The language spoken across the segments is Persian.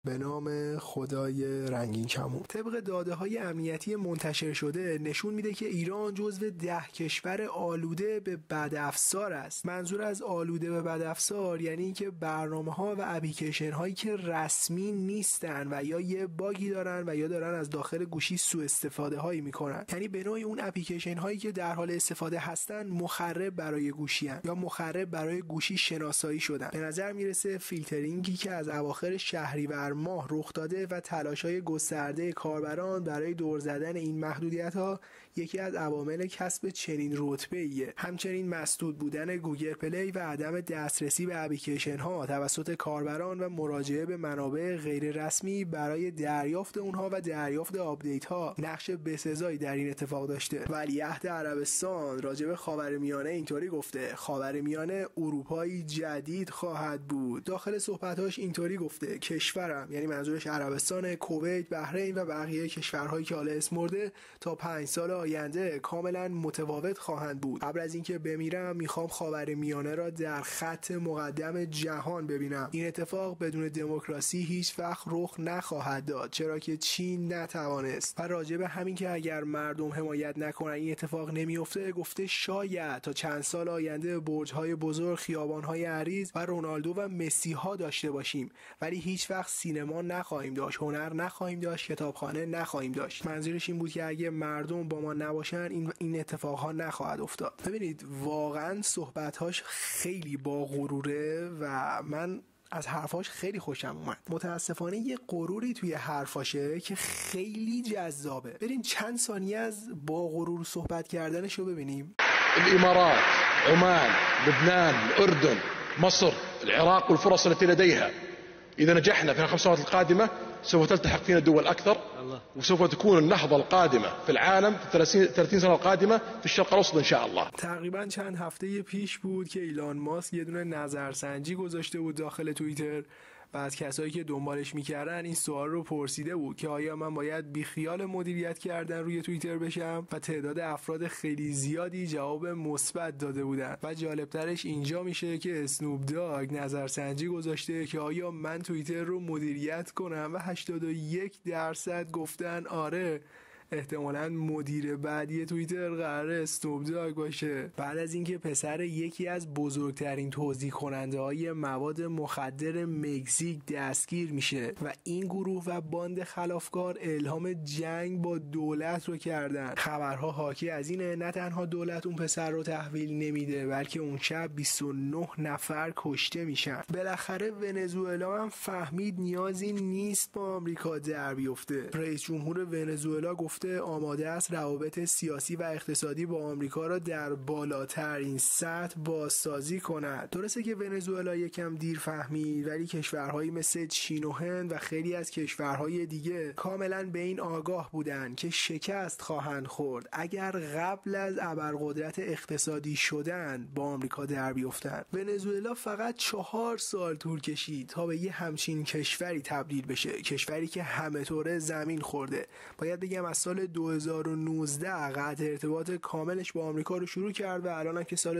به نام خدای رنگین کمون. طبق داده‌های امنیتی منتشر شده نشون میده که ایران جزو 10 کشور آلوده به بدافزار است. منظور از آلوده به بدافزار یعنی اینکه برنامه‌ها و اپلیکیشن‌هایی که رسمی نیستن و یا یه باگی دارن و یا دارن از داخل گوشی سوء استفاده هایی میکنن. یعنی به نوعی اون اپلیکیشن‌هایی که در حال استفاده هستن مخرب برای گوشی هستن یا مخرب برای گوشی شناسایی شدن. به نظر میرسه فیلترینگی که از اواخر شهریور ماه رخ داده و تلاش‌های گسترده کاربران برای دور زدن این محدودیت‌ها یکی از عوامل کسب چنین رتبه‌ایه. همچنین مسدود بودن گوگل پلی و عدم دسترسی به اپلیکیشن‌ها توسط کاربران و مراجعه به منابع غیر رسمی برای دریافت اونها و دریافت آپدیت‌ها نقش بسزایی در این اتفاق داشته. ولیعهد عربستان راجع به خاورمیانه اینطوری گفته: خاورمیانه اروپایی جدید خواهد بود. داخل صحبت‌هاش اینطوری گفته: کشورم، یعنی منظورش عربستان، کویت، بحرین و بقیه کشورهایی که حالا اسم برده تا 5 سال آینده کاملا متفاوت خواهند بود. قبل از اینکه بمیرم میخوام خاورمیانه را در خط مقدم جهان ببینم. این اتفاق بدون دموکراسی هیچ وقت رخ نخواهد داد، چرا که چین نتوانست. و راجع به همین که اگر مردم حمایت نکنن این اتفاق نمیفته گفته شاید تا چند سال آینده برج‌های بزرگ، خیابان‌های عریض و رونالدو و مسی ها داشته باشیم، ولی هیچ وقت سینما نخواهیم داشت، هنر نخواهیم داشت، کتابخانه نخواهیم داشت. منظورش این بود که اگه مردم با ما نباشن این اتفاقها نخواهد افتاد. ببینید واقعا صحبت‌هاش خیلی با غروره و من از حرفاش خیلی خوشم اومد. متاسفانه یه غروری توی حرفاشه که خیلی جذابه. بریم چند ثانیه از با غرور صحبت کردنشو ببینیم. الامارات، عمان، لبنان، الاردن، مصر، العراق والفرص التي لديها. اذا نجحنا في ال5 سنوات القادمه سوف تلتحق فينا دول اكثر وسوف تكون النهضه القادمه في العالم في 30 سنه القادمه في الشرق الاوسط ان شاء الله. تقریبا چند هفته پیش بود که ایلان ماسک یه دونه نظرسنجی گذاشته بود داخل توییتر و از کسایی که دنبالش میکردن این سوال رو پرسیده بود که آیا من باید بیخیال مدیریت کردن روی توییتر بشم و تعداد افراد خیلی زیادی جواب مثبت داده بودن. و جالبترش اینجا میشه که اسنوپ داگ نظرسنجی گذاشته که آیا من توییتر رو مدیریت کنم و 81% گفتن آره، احتمالاً مدیر بعدی توییتر قراره اسنوپ داگ باشه. بعد از اینکه پسر یکی از بزرگترین توزیع کننده های مواد مخدر مکزیک دستگیر میشه و این گروه و باند خلافکار الهام جنگ با دولت رو کردن. خبرها حاکی از اینه نه تنها دولت اون پسر رو تحویل نمیده بلکه اون شب 29 نفر کشته میشن. بالاخره ونزوئلا هم فهمید نیازی نیست با آمریکا در بیفته. رئیس جمهور ونزوئلا گفته آماده است روابط سیاسی و اقتصادی با آمریکا را در بالاترین سطح بازسازی کند. درسته که ونزوئلا یکم دیر فهمید ولی کشورهایی مثل چین و هند و خیلی از کشورهای دیگه کاملا به این آگاه بودند که شکست خواهند خورد اگر قبل از ابرقدرت اقتصادی شدن با آمریکا در بیفتند. ونزوئلا فقط 4 سال طول کشید تا به یه همچین کشوری تبدیل بشه، کشوری که همه طوره زمین خورده. باید بگم از سال 2019 قطع ارتباط کاملش با آمریکا رو شروع کرد و الان هم که سال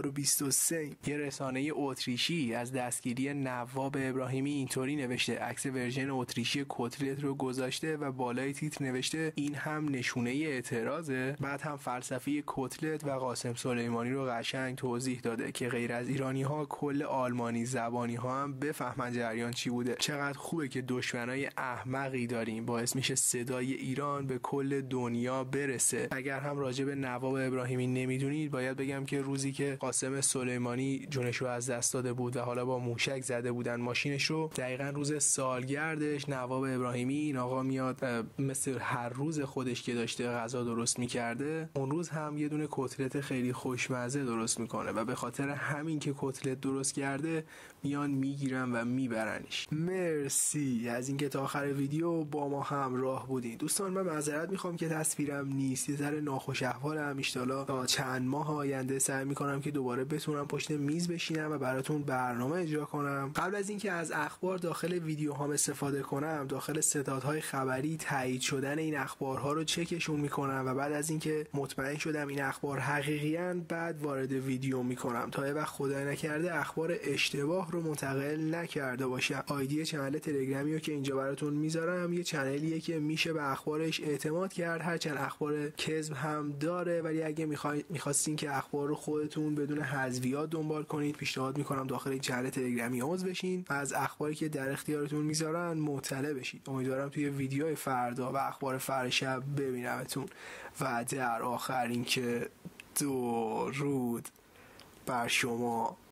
2023 یه رسانه اتریشی از دستگیری نواب ابراهیمی اینطوری نوشته، عکس ورژن اتریشی کتلت رو گذاشته و بالای تیتر نوشته این هم نشونه اعتراضه. بعد هم فلسفه کتلت و قاسم سلیمانی رو قشنگ توضیح داده که غیر از ایرانی ها کل آلمانی زبانی ها هم بفهمن جریان چی بوده. چقدر خوبه که دشمنای احمقی داریم، باعث میشه صدای ایران به کل دنیا برسه. اگر هم راجع به نواب ابراهیمی نمیدونید باید بگم که روزی که قاسم سلیمانی جونش رو از دست داده بود و حالا با موشک زده بودن ماشینش رو، دقیقاً روز سالگردش نواب ابراهیمی این آقا میاد مثل هر روز خودش که داشته غذا درست میکرده اون روز هم یه دونه کتلت خیلی خوشمزه درست میکنه و به خاطر همین که کتلت درست کرده میان میگیرن و میبرنش. مرسی از اینکه تا آخر ویدیو با ما همراه بودین. دوستان من معذرت معذرت میخوام که تصویرم نیست، یه ذره ناخوش احوالم. ان تا چند ماه آینده سعی میکنم که دوباره بتونم پشت میز بشینم و براتون برنامه اجرا کنم. قبل از اینکه از اخبار داخل ویدیوهام استفاده کنم، داخل ستادهای خبری تایید شدن این اخبارها رو چکشون میکنم و بعد از اینکه مطمئن شدم این اخبار حقیقیان بعد وارد ویدیو میکنم تا یه وقت خدای نکرده اخبار اشتباه رو منتقل نکرده باشم. آیدی چنل تلگرامی رو که اینجا براتون میذارم یه چنلیه که میشه به اخبارش اعتماد کرد، هرچند اخبار کذب هم داره، ولی اگه میخواستین که اخبار رو خودتون بدون حذفیات دنبال کنید پیشنهاد میکنم داخل این چنل تلگرامی عضو بشین و از اخباری که در اختیارتون میذارن مطلع بشید. امیدوارم توی ویدیوهای فردا و اخبار فردا شب ببینمتون. و در آخر اینکه درود بر شما.